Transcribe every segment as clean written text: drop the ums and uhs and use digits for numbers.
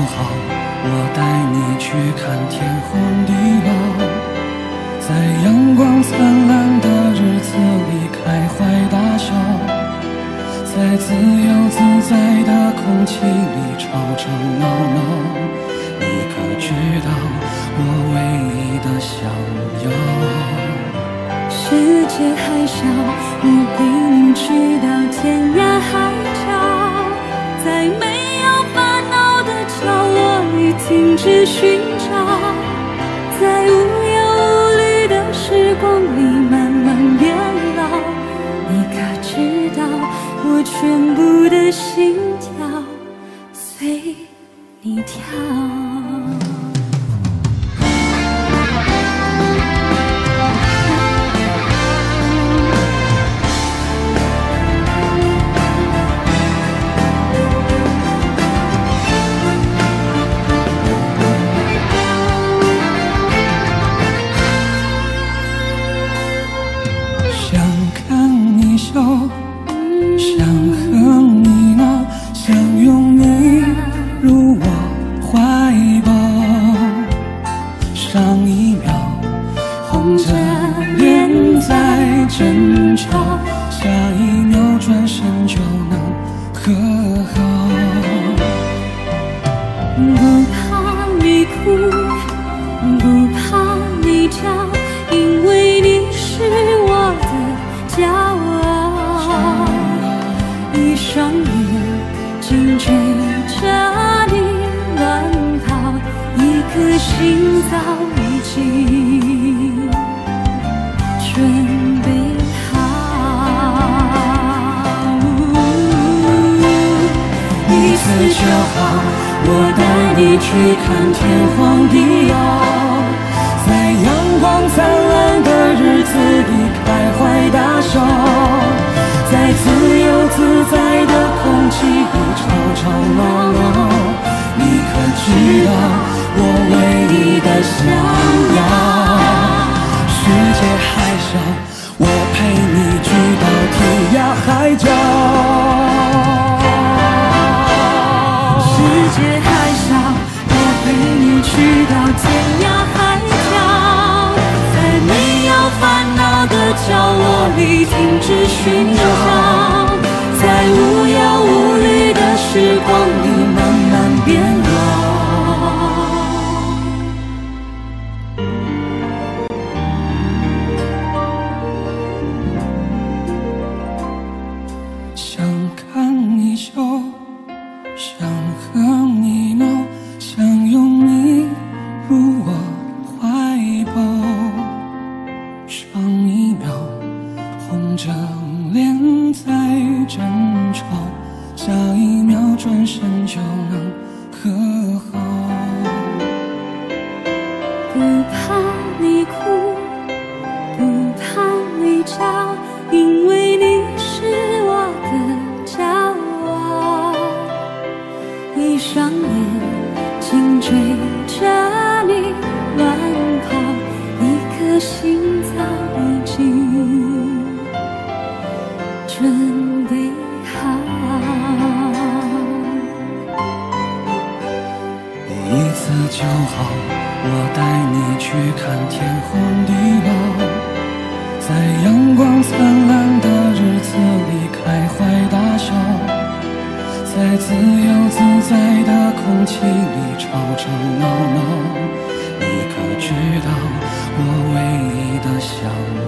好，我带你去看天荒地老，在阳光灿烂的日子里开怀大笑，在自由自在的空气里吵吵闹闹。你可知道我唯一的想要？ 世界还小，我陪你去到天涯海角，在没有烦恼的角落里停止寻找，在无忧无虑的时光里慢慢变老。你可知道我全部的心跳随你跳？ 想和你闹，想拥你入我怀抱，上一秒红着脸在争吵，下一秒转身就能和好。 不怕你哭，不怕你叫，因为你是我的骄傲。一双眼紧追着你乱跑，一颗心早已经准备好。 一次就好，我带你去看天荒地老，在阳光灿烂的日子里开怀大笑，在自由自在的空气里吵吵闹闹。你可知道我唯一的想要？世界还小，我陪你去到天涯海角。 世界还小，我陪你去到天涯海角，在没有烦恼的角落里停止寻找，在无忧无虑的时光里慢慢变老。 想看你笑，想和你闹，想拥你入我怀抱，上一秒红着脸在争吵，下一秒转身就能和好。 不怕你哭，不怕你叫，因为你是我的骄傲。一双眼紧追着你乱跑，一颗心早已经准备好。 一次就好，我带你去看天荒地老，在阳光灿烂的日子里开怀大笑，在自由自在的空气里吵吵闹闹。你可知道我唯一的想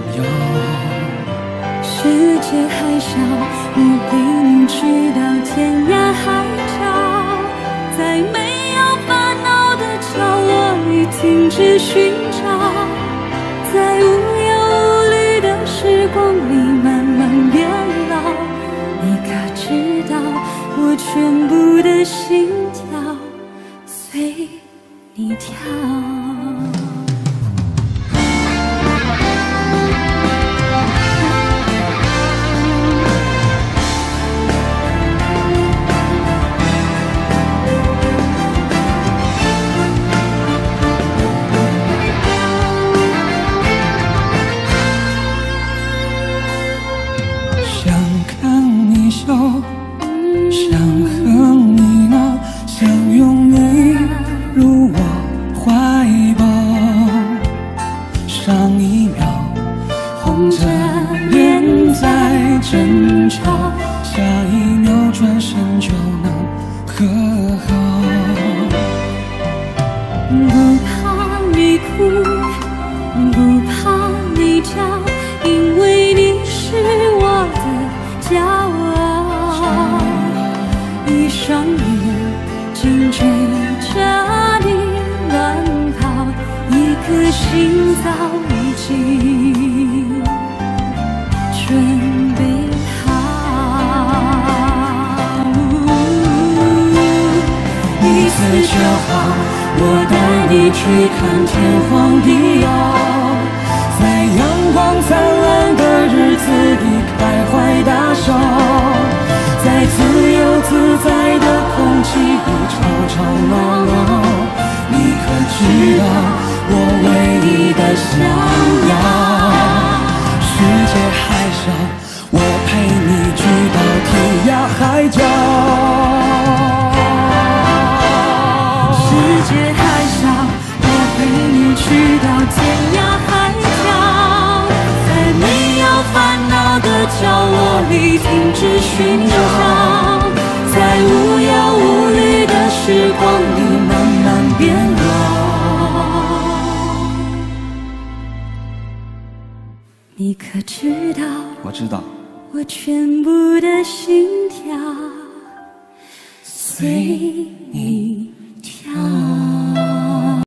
要？ 世界还小，我陪你去到天涯海角，在没有烦恼的角落里停止寻找，在无忧无虑的时光里慢慢变老。你可知道我全部的心跳随你跳？ 想和你闹，想拥你着你乱跑，一颗心早已经准备好。一次就好，我带你去看天荒地老，在阳光灿烂的日子里开怀大笑，在自由自在的空气里吵吵闹闹。你可知道我唯一的想要？世界还小，我陪你去到天涯海角。世界还小，我陪你去到天涯海角，在没有烦恼的角落里停止寻找，在无忧无虑的时光里慢慢变老。你可知道？ 我知道， 我全部的心跳随你跳。